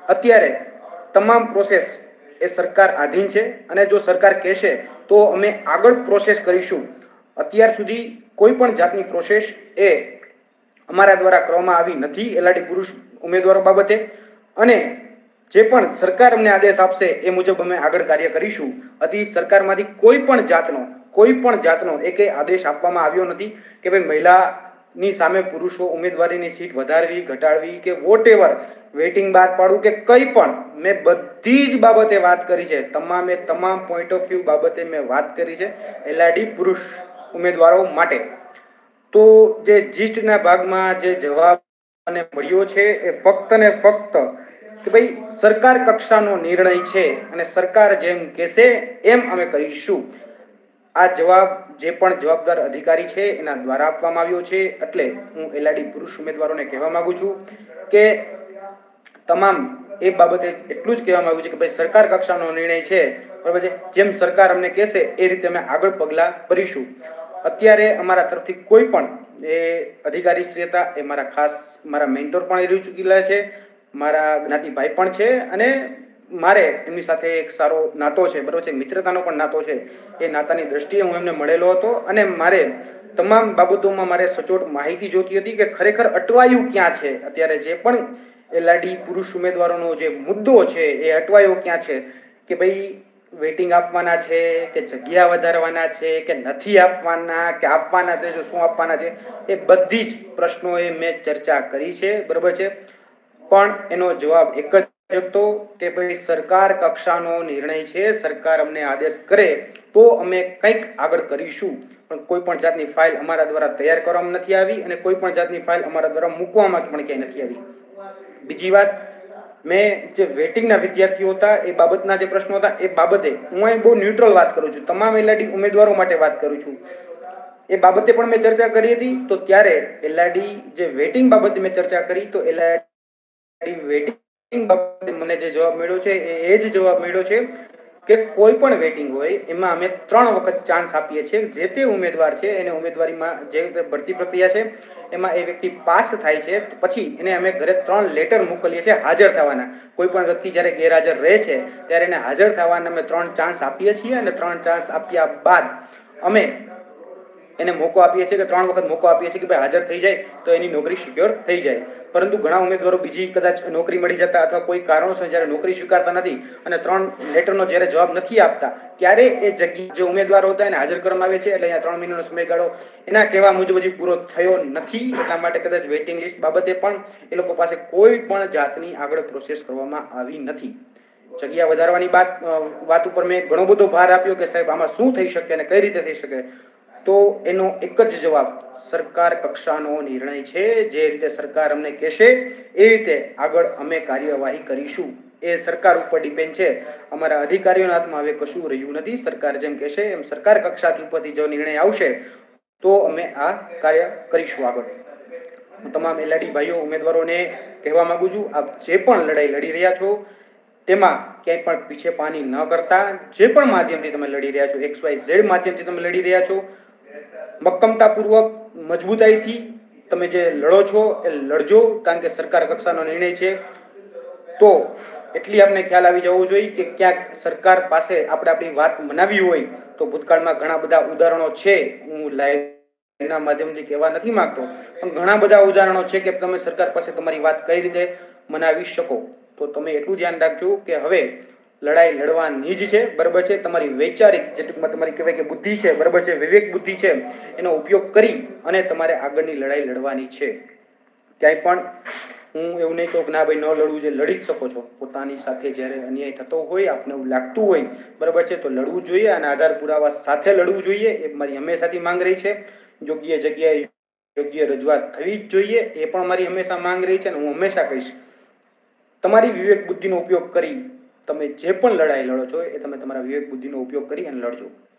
અત્યારે તમામ પ્રોસેસ એ સરકાર આધીન છે અને જો સરકાર કહેશે તો અમે આગળ પ્રોસેસ કરીશું. અત્યાર સુધી કોઈ પણ જાતની પ્રોસેસ એ અમારા દ્વારા કરવામાં આવી નથી એલઆરડી પુરુષ ઉમેદવારો બાબતે, અને જે પણ સરકાર અમને આદેશ આપશે એ મુજબ અમે આગળ કાર્ય કરીશું. આથી સરકારમાંથી કોઈ પણ જાતનો એકે આદેશ આપવામાં આવ્યો નથી કે ભાઈ મહિલાની સામે પુરુષો ઉમેદવારીની સીટ વધારવી, ઘટાડવી કે વોટ એવર વેટિંગ બહાર પાડવું કે કંઈ પણ. મેં બધી જ બાબતે વાત કરી છે, તમામ પોઈન્ટ ઓફ વ્યૂ બાબતે મેં વાત કરી છે એલઆરડી પુરુષ ઉમેદવારો માટે. તો જે જીસ્ટના ભાગમાં જે જવાબ મને મળ્યો છે એ ફક્ત ને ફક્ત કે ભાઈ સરકાર કક્ષાનો નિર્ણય છે અને સરકાર જેમ કહેશે એમ અમે કરીશું. આ જવાબ જે પણ જવાબદાર અધિકારી છે એના દ્વારા આપવામાં આવ્યો છે. એટલે હું એલઆરડી પુરુષ ઉમેદવારોને કહેવા માંગુ છું કે તમામ એ બાબતે એટલું જ કહેવામાં આવ્યું છે કે ભાઈ સરકાર કક્ષાનો નિર્ણય છે, બરાબર છે. જેમ સરકાર અમને કહેશે એ રીતે અમે આગળ પગલાં ભરીશું. અત્યારે અમારા તરફથી કોઈ પણ એ અધિકારી શ્રી હતા એ મારા મેન્ટોર પણ રહી ચૂકેલા છે, મારા જ્ઞાતિભાઈ પણ છે, અને મારે એમની સાથે એક સારો નાતો છે, બરાબર છે, મિત્રતાનો પણ નાતો છે. એ નાતાની દ્રષ્ટિએ હું એમને મળેલો હતો અને મારે તમામ બાબતોમાં મારે સચોટ માહિતી જોતી હતી કે ખરેખર અટવાયું ક્યાં છે. અત્યારે જે પણ એલઆરડી પુરુષ ઉમેદવારોનો જે મુદ્દો છે એ અટવાયો ક્યાં છે, કે ભાઈ વેટિંગ આપવાના છે કે જગ્યા વધારવાના છે કે નથી આપવાના કે આપવાના છે, શું આપવાના છે, એ બધી જ પ્રશ્નોએ મેં ચર્ચા કરી છે, બરાબર છે. પણ એનો જવાબ એક જ હતો કે ભાઈ સરકાર કક્ષાનો નિર્ણય છે, સરકાર અમને આદેશ કરે તો અમે કંઈક આગળ કરીશું. પણ કોઈ પણ જાતની ફાઇલ અમારા દ્વારા તૈયાર કરવામાં નથી આવી અને કોઈ પણ જાતની ફાઇલ અમારા દ્વારા મૂકવામાં પણ ક્યાંય નથી આવી. બીજી વાત, મેં જે વેટિંગના વિદ્યાર્થીઓ હતા એ બાબતના જે પ્રશ્નો હતા એ બાબતે હું અહીં બહુ ન્યુટ્રલ વાત કરું છું, તમામ એલઆરડી ઉમેદવારો માટે વાત કરું છું. એ બાબતે પણ મેં ચર્ચા કરી હતી. તો ત્યારે એલઆરડી જે વેટિંગ બાબતે મેં ચર્ચા કરી તો એલઆરડી વેટિંગ બાબતે મને જે જવાબ મળ્યો છે એ જ જવાબ મળ્યો છે કે કોઈ પણ વેટિંગ હોય એમાં અમે 3 વખત ચાન્સ આપીએ છીએ. જે તે ઉમેદવાર છે એને ઉમેદવારીમાં જે ભરતી પ્રક્રિયા છે એમાં એ વ્યક્તિ પાસ થાય છે પછી એને અમે ઘરે 3 લેટર મોકલીએ છીએ હાજર થવાના. કોઈ પણ વ્યક્તિ જ્યારે ગેરહાજર રહે છે ત્યારે એને હાજર થવાના અમે 3 ચાન્સ આપીએ છીએ અને 3 ચાન્સ આપ્યા બાદ અમે એને મોકો આપીએ છીએ કે 3 વખત મોકો આપીએ છીએ કે ભાઈ હાજર થઈ જાય તો એની નોકરી સિક્યોર થઈ જાય. પરંતુ ઘણા ઉમેદવારો બીજી કદાચ નોકરી મળી જતા અથવા કોઈ કારણોસર જ્યારે નોકરી સ્વીકારતા નથી અને 3 લેટરનો જ્યારે જવાબ નથી આપતા ત્યારે એ જગ્યા જે ઉમેદવારો હતા એને હાજર કરવામાં આવે છે. એટલે અહીંયા 3 મહિનાનો સમયગાળો એના કહેવા મુજબ હજી પૂરો થયો નથી. એટલા માટે કદાચ વેઇટિંગ લિસ્ટ બાબતે પણ એ લોકો પાસે કોઈ પણ જાતની આગળ પ્રોસેસ કરવામાં આવી નથી. જગ્યા વધારવાની વાત ઉપર મેં ઘણો બધો ભાર આપ્યો કે સાહેબ આમાં શું થઈ શકે અને કઈ રીતે થઈ શકે. તો એનો એક જ જવાબ, સરકાર કક્ષાનો નિર્ણય છે. જે રીતે સરકાર અમને કહેશે એ રીતે આગળ અમે કાર્યવાહી કરીશું. એ સરકાર ઉપર ડિપેન્ડ છે. અમારા અધિકારીઓના હાથમાં હવે કશું રહ્યું નથી. સરકાર જેમ કહેશે એમ સરકાર કક્ષાથી ઉપરથી જો નિર્ણય આવશે તો અમે આ કાર્ય કરીશું આગળ. હું તમામ એલઆરડી ભાઈઓ ઉમેદવારોને કહેવા માંગુ છું, આપ જે પણ લડાઈ લડી રહ્યા છો તેમાં ક્યાંય પણ પીછે પાની ન કરતા, જે પણ માધ્યમથી તમે લડી રહ્યા છો, XYZ માધ્યમથી તમે લડી રહ્યા છો, મક્કમતાપૂર્વક મજબૂતાઈથી તમે જે લડો છો એ લડજો. કારણ કે સરકાર કક્ષાનો નિર્ણય છે. તો એટલી આપણે ખ્યાલ આવી જવો જોઈએ કે ક્યાંક સરકાર પાસે આપણે આપણી વાત મનાવી હોય તો ભૂતકાળમાં ઘણા બધા ઉદાહરણો છે. હું લાઈવના માધ્યમથી કહેવા નથી માંગતો, પણ ઘણા બધા ઉદાહરણો છે કે તમે સરકાર પાસે તમારી વાત કઈ રીતે મનાવી શકો. તો તમે એટલું ધ્યાન રાખજો કે હવે લડાઈ લડવાની જ છે, બરાબર છે. તમારી વૈચારિક જે ટૂંકમાં તમારી કહેવાય કે બુદ્ધિ છે, બરાબર છે, વિવેક બુદ્ધિ છે, એનો ઉપયોગ કરી અને તમારે આગળની લડાઈ લડવાની છે. ક્યાંય પણ હું એવું નહીં કહું કે ના ભાઈ ન લડવું જોઈએ, લડી જ શકો છો. પોતાની સાથે જ્યારે અન્યાય થતો હોય, આપને એવું લાગતું હોય, બરાબર છે, તો લડવું જોઈએ અને આધાર પુરાવા સાથે લડવું જોઈએ. એ મારી હંમેશાથી માંગ રહી છે. યોગ્ય જગ્યાએ યોગ્ય રજૂઆત થવી જ જોઈએ, એ પણ મારી હંમેશા માંગ રહી છે. અને હું હંમેશા કહીશ તમારી વિવેક બુદ્ધિનો ઉપયોગ કરી તમે જે પણ લડાઈ લડો છો એ તમે તમારા વિવેક બુદ્ધિનો ઉપયોગ કરી અને લડજો.